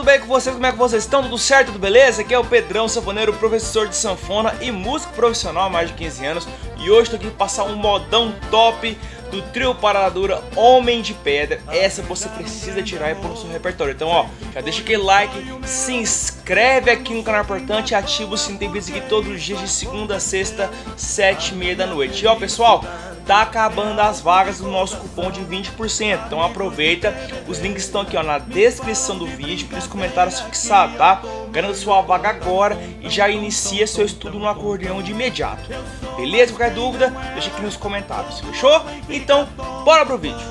tudo bem com vocês? Como é que vocês estão? Tudo certo? Tudo beleza? Aqui é o Pedrão, sanfoneiro, professor de sanfona e músico profissional há mais de 15 anos. E hoje estou aqui para passar um modão top do trio Paradura Homem de Pedra. Essa você precisa tirar aí pro seu repertório. Então, ó, já deixa aquele like, se inscreve aqui no canal importante e ativa o sininho. Tem vídeos aqui todos os dias de segunda a sexta, 7h30 da noite. E ó, pessoal, tá acabando as vagas do nosso cupom de 20%. Então aproveita, os links estão aqui ó, na descrição do vídeo e nos comentários fixados, tá? Garanta sua vaga agora e já inicia seu estudo no acordeão de imediato. Beleza? Qualquer dúvida, deixa aqui nos comentários. Fechou? Então, bora pro vídeo.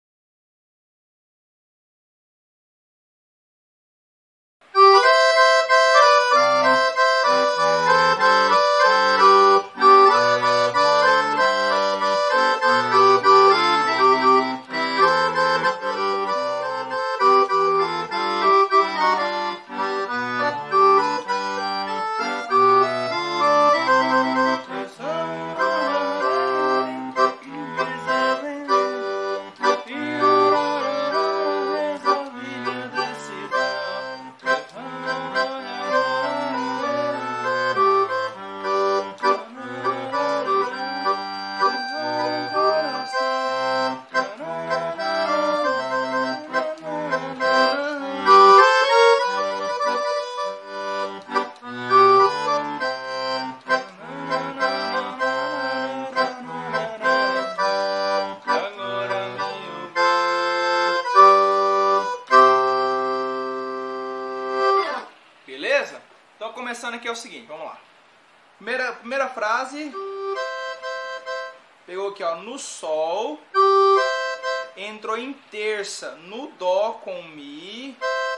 Beleza? Então começando aqui é o seguinte, vamos lá. Primeira frase. Pegou aqui ó, no sol. Entrou em terça no dó com mi.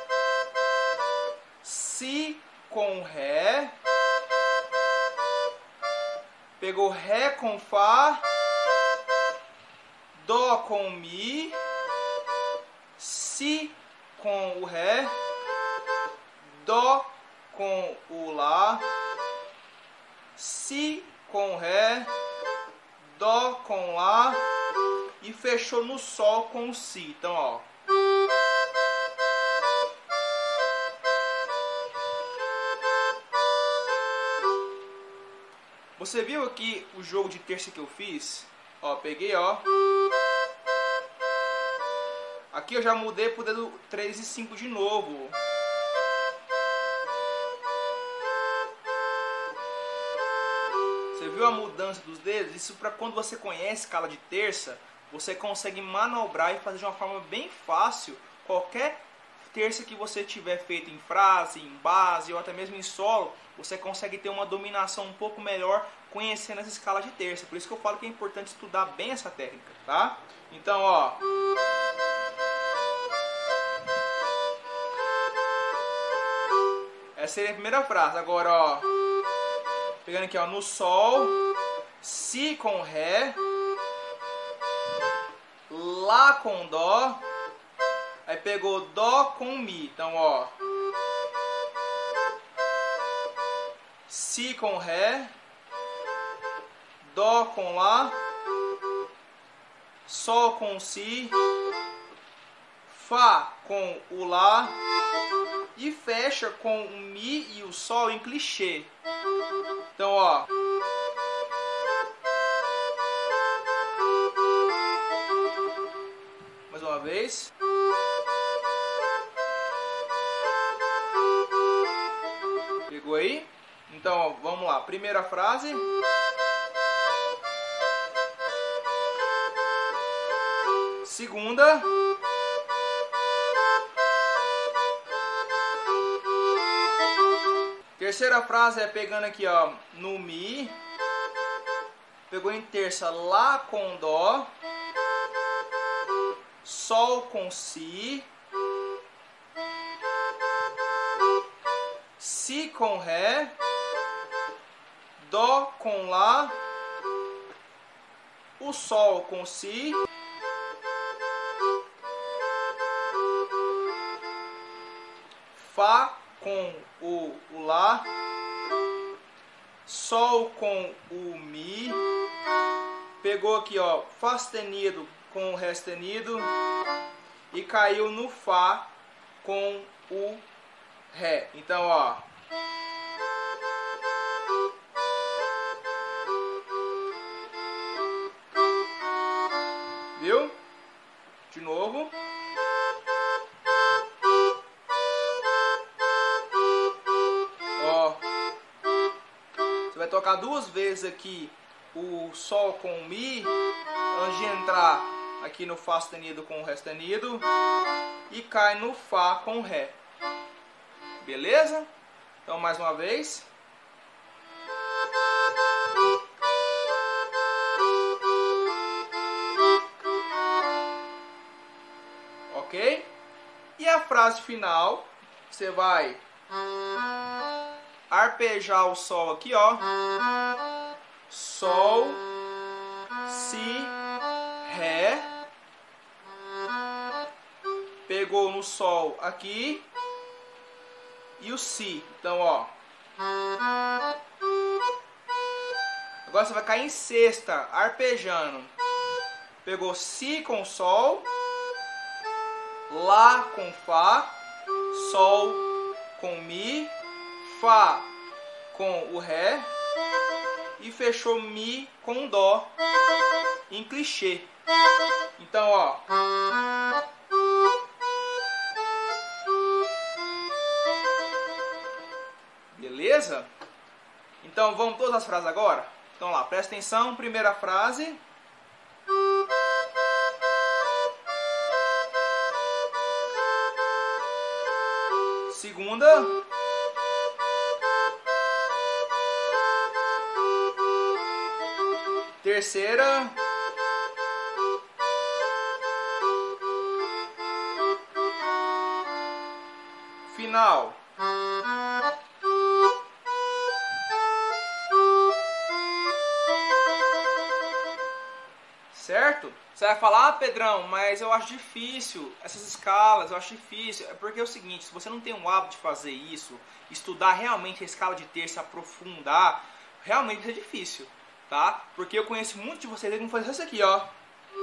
Si com ré. Pegou ré com fá. Dó com mi. Si com o ré. Dó com o lá, si com ré, dó com lá e fechou no sol com o si. Então, ó. Você viu aqui o jogo de terça que eu fiz? Ó, peguei, ó. Aqui eu já mudei pro dedo 3 e 5 de novo. Você viu a mudança dos dedos? Isso para quando você conhece escala de terça, você consegue manobrar e fazer de uma forma bem fácil qualquer terça que você tiver feito em frase, em base ou até mesmo em solo, você consegue ter uma dominação um pouco melhor conhecendo essa escala de terça. Por isso que eu falo que é importante estudar bem essa técnica, tá? Então, ó. Essa seria a primeira frase. Agora, ó. Pegando aqui, ó, no sol, si com ré, lá com dó, aí pegou dó com mi. Então, ó, si com ré, dó com lá, sol com si, fá com o lá e fecha com o mi e o sol em clichê. Então, ó. Mais uma vez. Pegou aí? Então, ó, vamos lá. Primeira frase. Segunda. Terceira frase é pegando aqui ó, no mi, pegou em terça lá com dó, sol com si, si com ré, dó com lá, o sol com si, fá com o lá, sol com o mi, pegou aqui ó, fá sustenido com o ré sustenido e caiu no fá com o Ré. Então, ó. Viu? De novo. Ó. Você vai tocar duas vezes aqui o Sol com o Mi, antes de entrar aqui no Fá sustenido com o Ré sustenido, e cai no Fá com o Ré. Beleza? Então mais uma vez. Ok? E a frase final, você vai arpejar o Sol aqui, ó. Sol, Si, Ré. Pegou no Sol aqui. E o Si. Então, ó. Agora você vai cair em sexta, arpejando. Pegou Si com Sol. Lá com Fá. Sol com Mi. Fá com o Ré. E fechou Mi com Dó em clichê. Então, ó. Beleza? Então vamos todas as frases agora? Então lá, presta atenção. Primeira frase. Segunda. Terceira. Final. Certo? Você vai falar, ah, Pedrão, mas eu acho difícil essas escalas, eu acho difícil. É porque é o seguinte, se você não tem o hábito de fazer isso, estudar realmente a escala de terça, aprofundar, realmente é difícil, tá? Porque eu conheço muitos de vocês que vão fazer isso aqui, ó.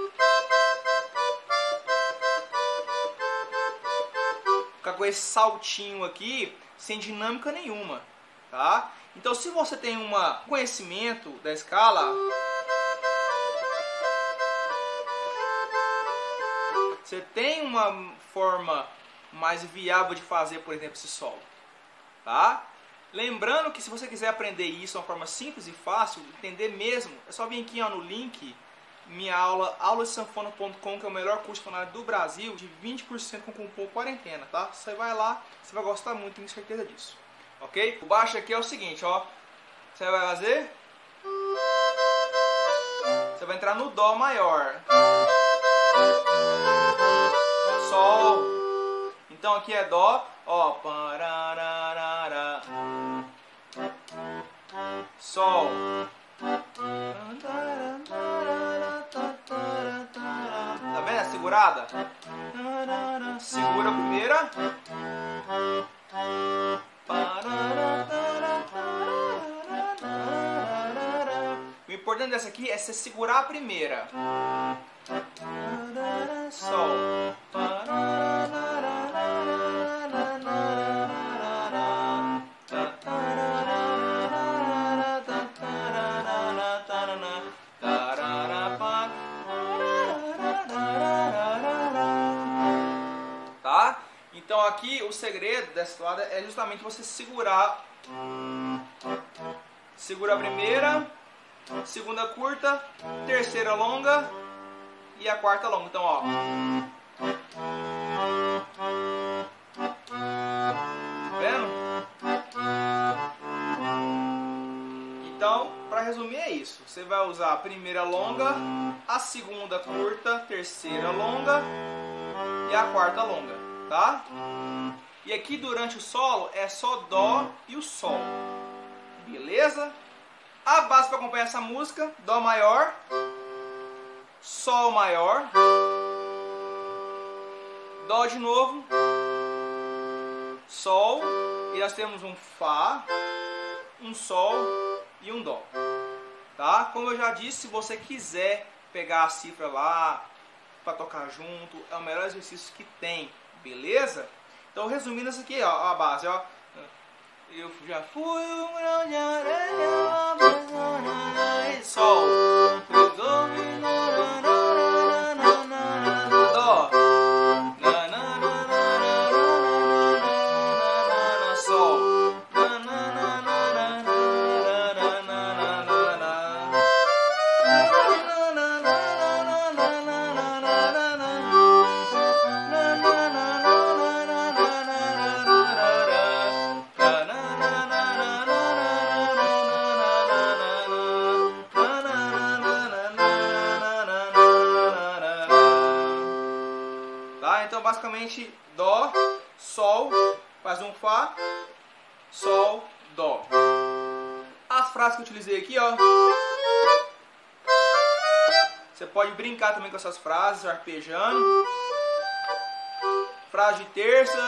Ficar com esse saltinho aqui, sem dinâmica nenhuma, tá? Então se você tem um conhecimento da escala, você tem uma forma mais viável de fazer, por exemplo, esse solo, tá? Lembrando que se você quiser aprender isso de uma forma simples e fácil, entender mesmo, é só vir aqui ó, no link, minha aula, auladesanfona.com, que é o melhor curso de sanfonário do Brasil, de 20% com cupom quarentena, tá? Você vai lá, você vai gostar muito, tenho certeza disso, ok? O baixo aqui é o seguinte, ó, você vai fazer, você vai entrar no Dó maior, Sol. Então aqui é Dó, ó, parararara, Sol, tá vendo a segurada? Segura a primeira, o importante dessa aqui é você segurar a primeira, Sol, tá? Então aqui o segredo dessa toada é justamente você segurar, segura a primeira, segunda curta, terceira longa e a quarta longa. Então, ó. Vendo? Então, para resumir é isso. Você vai usar a primeira longa, a segunda curta, terceira longa e a quarta longa, tá? E aqui durante o solo é só Dó e o Sol. Beleza? A base para acompanhar essa música, Dó maior, Sol maior, Dó de novo, Sol, e nós temos um Fá, um Sol e um Dó, tá? Como eu já disse, se você quiser pegar a cifra lá para tocar junto, é o melhor exercício que tem, beleza? Então resumindo isso aqui, ó, a base, ó. Eu já fui um grão de areia, sol, dó, sol, então basicamente dó, sol, faz um fá, sol, dó. As frases que eu utilizei aqui, ó. Você pode brincar também com essas frases, arpejando. Frase de terça.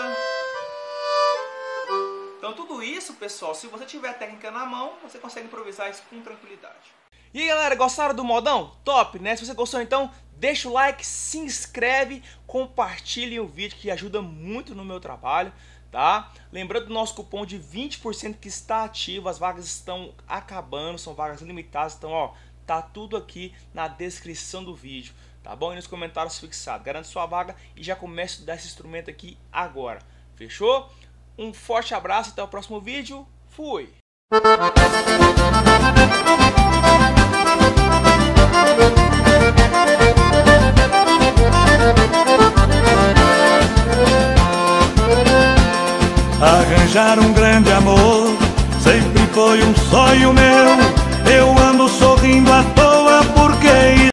Então tudo isso, pessoal, se você tiver a técnica na mão, você consegue improvisar isso com tranquilidade. E aí, galera, gostaram do modão? Top, né? Se você gostou, então deixa o like, se inscreve, compartilhe o vídeo que ajuda muito no meu trabalho, tá? Lembrando do nosso cupom de 20% que está ativo, as vagas estão acabando, são vagas limitadas, então ó, tá tudo aqui na descrição do vídeo, tá bom? E nos comentários fixados, garante sua vaga e já comece a estudar esse instrumento aqui agora, fechou? Um forte abraço, até o próximo vídeo, fui! Arranjar um grande amor sempre foi um sonho meu.